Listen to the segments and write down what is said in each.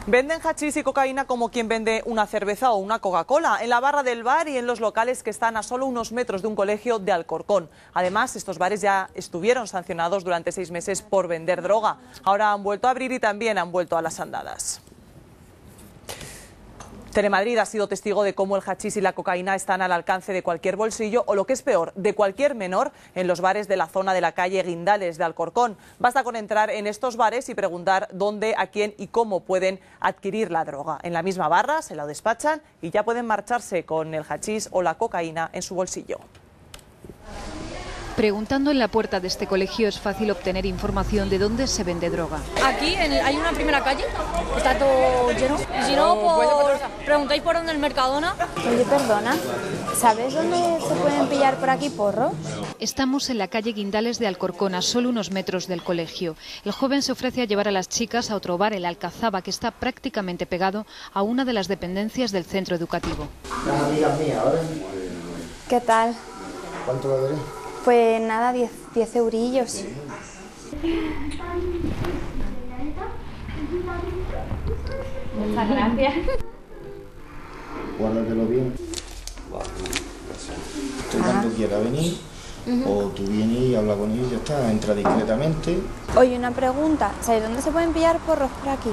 Venden hachís y cocaína como quien vende una cerveza o una Coca-Cola, en la barra del bar y en los locales que están a solo unos metros de un colegio de Alcorcón. Además, estos bares ya estuvieron sancionados durante 6 meses por vender droga. Ahora han vuelto a abrir y también han vuelto a las andadas. Telemadrid ha sido testigo de cómo el hachís y la cocaína están al alcance de cualquier bolsillo o, lo que es peor, de cualquier menor en los bares de la zona de la calle Guindales de Alcorcón. Basta con entrar en estos bares y preguntar dónde, a quién y cómo pueden adquirir la droga. En la misma barra se lo despachan y ya pueden marcharse con el hachís o la cocaína en su bolsillo. Preguntando en la puerta de este colegio es fácil obtener información de dónde se vende droga. Aquí hay una primera calle, está todo lleno. Y si no, preguntáis por dónde el Mercadona. Oye, perdona, ¿sabes dónde se pueden pillar por aquí porros? Estamos en la calle Guindales de Alcorcón, a solo unos metros del colegio. El joven se ofrece a llevar a las chicas a otro bar, el Alcazaba, que está prácticamente pegado a una de las dependencias del centro educativo. Las amigas mías, ahora. ¿Qué tal? ¿Cuánto lo daré? Pues nada, 10 eurillos. Muchas gracias. Guárdatelo bien. Tú cuando quieras venir, o tú vienes y hablas con ellos y ya está, entra discretamente. Oye, una pregunta, ¿sabes dónde se pueden pillar porros por aquí?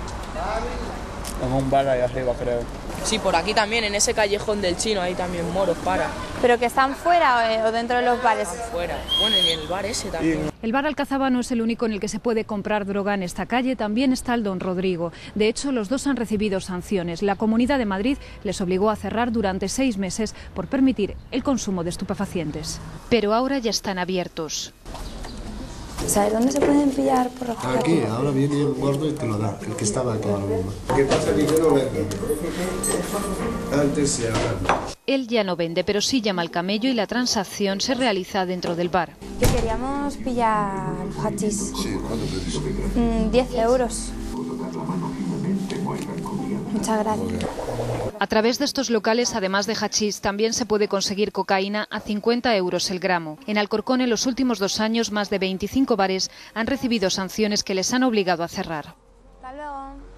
En un bar ahí arriba, creo. Sí, por aquí también, en ese callejón del Chino, hay también moros para. ¿Pero que están fuera o dentro de los bares? Fuera. Bueno, y en el bar ese también. El bar Alcazaba no es el único en el que se puede comprar droga en esta calle, también está el Don Rodrigo. De hecho, los dos han recibido sanciones. La Comunidad de Madrid les obligó a cerrar durante 6 meses por permitir el consumo de estupefacientes. Pero ahora ya están abiertos. ¿Sabes dónde se pueden pillar porros por aquí? Aquí, ahora viene el gordo y te lo da, el que estaba aquí ahora mismo. ¿Qué pasa? Que yo no vendo. Antes sí, ahora. Él ya no vende, pero sí llama al camello y la transacción se realiza dentro del bar. Que queríamos pillar hachís. Sí, ¿cuánto te 10 euros. Muchas gracias. A través de estos locales, además de hachís, también se puede conseguir cocaína a 50 euros el gramo. En Alcorcón, en los últimos 2 años, más de 25 bares han recibido sanciones que les han obligado a cerrar. Hasta luego.